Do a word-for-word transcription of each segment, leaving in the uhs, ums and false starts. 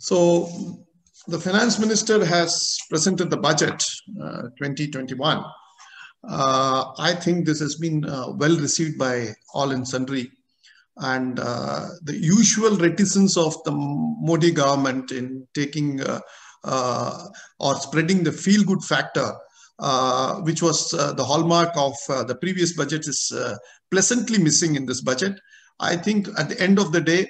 So the finance minister has presented the budget uh, twenty twenty-one. Uh, I think this has been uh, well received by all and sundry. And uh, the usual reticence of the Modi government in taking uh, uh, or spreading the feel-good factor, uh, which was uh, the hallmark of uh, the previous budget, is uh, pleasantly missing in this budget. I think at the end of the day,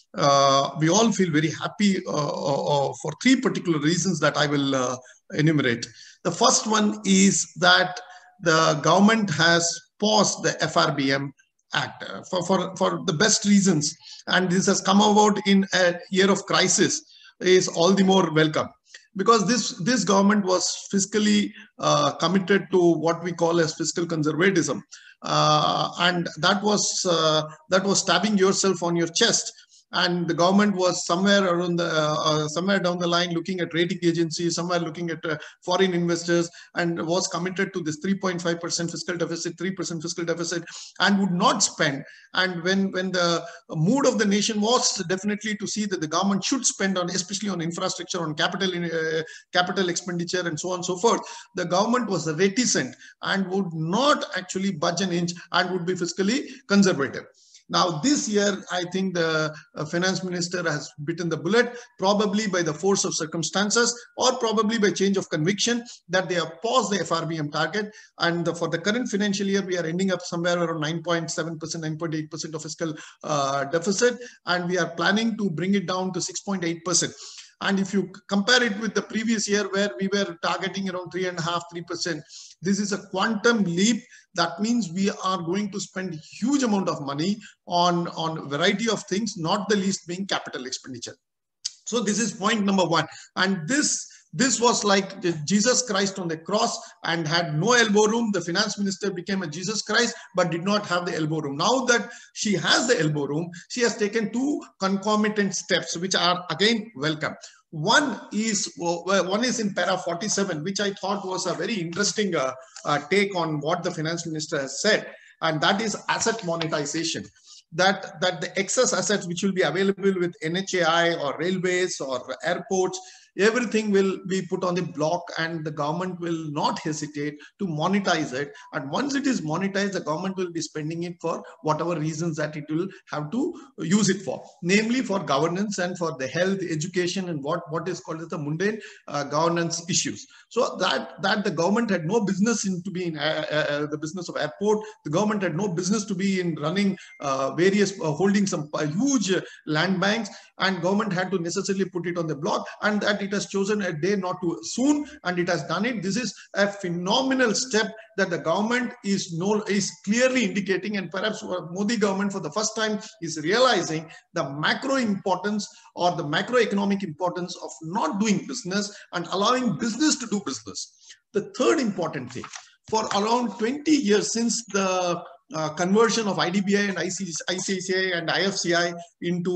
uh, we all feel very happy uh, uh, for three particular reasons that I will uh, enumerate. The first one is that the government has paused the F R B M Act uh, for, for, for the best reasons. And this has come about in a year of crisis, is all the more welcome. Because this, this government was fiscally uh, committed to what we call as fiscal conservatism. Uh, and that was, uh, that was stabbing yourself on your chest. And the government was somewhere around the uh, somewhere down the line looking at rating agencies, somewhere looking at uh, foreign investors, and was committed to this three point five percent fiscal deficit, three percent fiscal deficit, and would not spend. And when when the mood of the nation was definitely to see that the government should spend on, especially on infrastructure, on capital uh, capital expenditure, and so on and so forth, the government was reticent and would not actually budge an inch and would be fiscally conservative. Now, this year, I think the uh, finance minister has bitten the bullet, probably by the force of circumstances or probably by change of conviction, that they have paused the F R B M target. And the, for the current financial year, we are ending up somewhere around nine point seven percent, nine point eight percent of fiscal uh, deficit. And we are planning to bring it down to six point eight percent. And if you compare it with the previous year where we were targeting around three and a half, three percent, this is a quantum leap. That means we are going to spend huge amount of money on, on a variety of things, not the least being capital expenditure. So this is point number one. And this, this was like Jesus Christ on the cross and had no elbow room. The finance minister became a Jesus Christ, but did not have the elbow room. Now that she has the elbow room, she has taken two concomitant steps, which are again welcome. One is one is in para forty-seven, which I thought was a very interesting uh, uh, take on what the finance minister has said, and that is asset monetization. That, that the excess assets which will be available with N H A I or railways or airports, everything will be put on the block, and the government will not hesitate to monetize it. And once it is monetized, the government will be spending it for whatever reasons that it will have to use it for, namely for governance and for the health, education, and what, what is called as the mundane uh, governance issues. So that, that the government had no business in to be in uh, uh, the business of airport. The government had no business to be in running uh, various, uh, holding some uh, huge uh, land banks, and government had to necessarily put it on the block, and that it has chosen a day not too soon, and it has done it. This is a phenomenal step that the government is no is clearly indicating, and perhaps Modi government for the first time is realizing the macro importance or the macroeconomic importance of not doing business and allowing business to do business. The third important thing, for around twenty years since the Uh, conversion of I D B I and I C I C I and I F C I into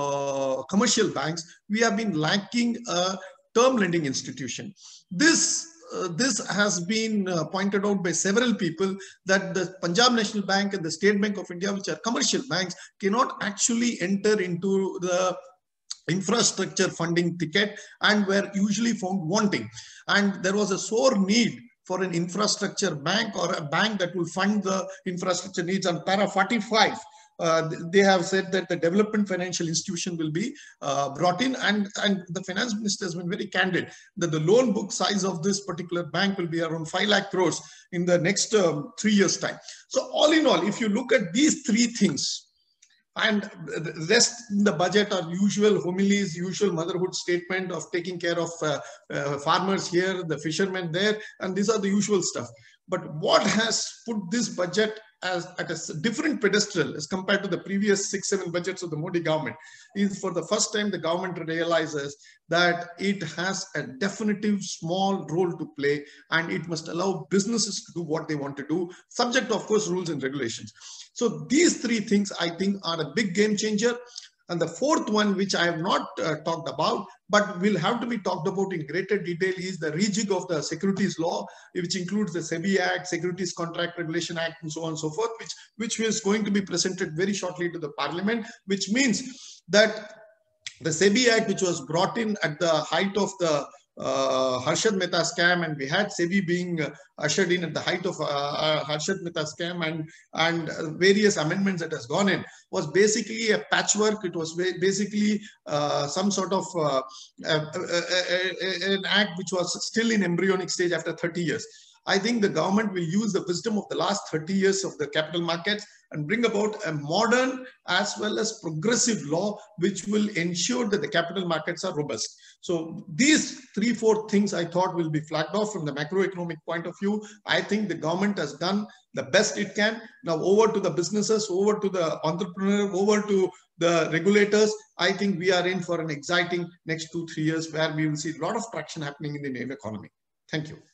uh, commercial banks, we have been lacking a term lending institution. This uh, this has been uh, pointed out by several people, that the Punjab National Bank and the State Bank of India, which are commercial banks, cannot actually enter into the infrastructure funding ticket and were usually found wanting. And there was a sore need for an infrastructure bank or a bank that will fund the infrastructure needs. On para forty-five, uh, they have said that the development financial institution will be uh, brought in, and, and the finance minister has been very candid that the loan book size of this particular bank will be around five lakh crores in the next um, three years time. So all in all, if you look at these three things, and the rest in the budget are usual homilies, usual motherhood statement of taking care of uh, uh, farmers here, the fishermen there, and these are the usual stuff. But what has put this budget as at a different pedestal as compared to the previous six, seven budgets of the Modi government is, for the first time, the government realizes that it has a definitive small role to play, and it must allow businesses to do what they want to do, subject to, of course, rules and regulations. So these three things, I think, are a big game changer. And the fourth one, which I have not uh, talked about, but will have to be talked about in greater detail, is the rejig of the securities law, which includes the SEBI Act, Securities Contract Regulation Act, and so on and so forth, which, which is going to be presented very shortly to the Parliament, which means that The SEBI Act, which was brought in at the height of the uh, Harshad Mehta scam, and we had SEBI being uh, ushered in at the height of uh, uh, Harshad Mehta scam, and and uh, various amendments that has gone in, was basically a patchwork. It was basically uh, some sort of uh, a, a, a, an act which was still in embryonic stage after thirty years. I think the government will use the wisdom of the last thirty years of the capital markets and bring about a modern as well as progressive law which will ensure that the capital markets are robust. So these three, four things I thought will be flagged off from the macroeconomic point of view. I think the government has done the best it can. Now over to the businesses, over to the entrepreneur, over to the regulators. I think we are in for an exciting next two, three years where we will see a lot of traction happening in the Indian economy. Thank you.